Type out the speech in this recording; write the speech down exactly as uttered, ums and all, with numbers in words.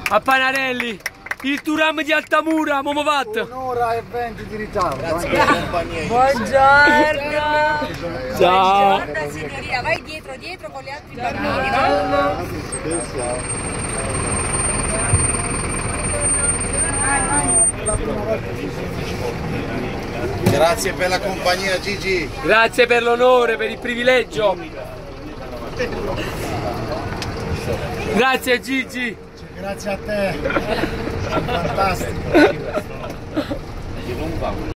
a Panarelli, il Turam di Altamura, Momo Vat. Un'ora e venti di ritardo. Grazie per la compagnia. Buongiorno. Ciao. Buongiorno signoria, vai dietro dietro con gli altri bambini, va? Grazie per la compagnia Gigi. Grazie per l'onore, per il privilegio. Grazie Gigi. Grazie a te. Fantastico.